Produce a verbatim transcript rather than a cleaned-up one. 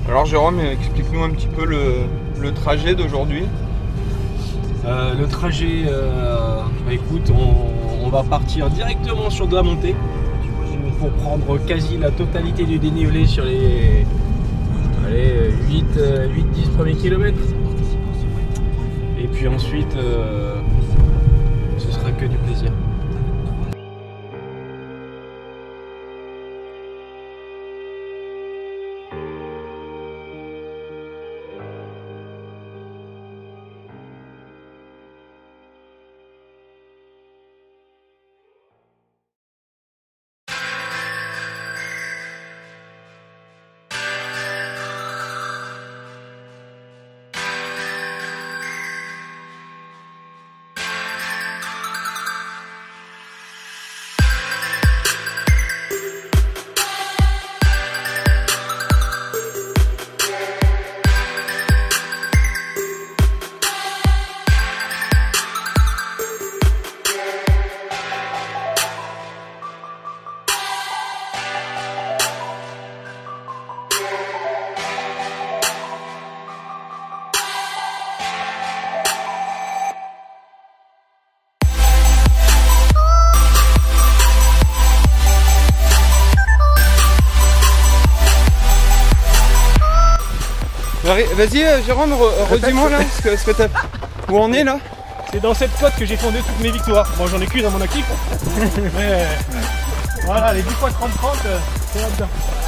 Alors Jérôme, explique-nous un petit peu le, le trajet d'aujourd'hui. Euh, le trajet, euh, bah écoute, on, on va partir directement sur de la montée pour prendre quasi la totalité du dénivelé sur les allez, huit dix premiers kilomètres. Et puis ensuite, euh, ce sera que du plaisir. Vas-y Jérôme, redis-moi là ce que, ce que t'as. Où on est là? C'est dans cette côte que j'ai fondé toutes mes victoires. Bon, j'en ai qu'une dans mon actif. Mais voilà, les dix fois trente trente, c'est là-dedans.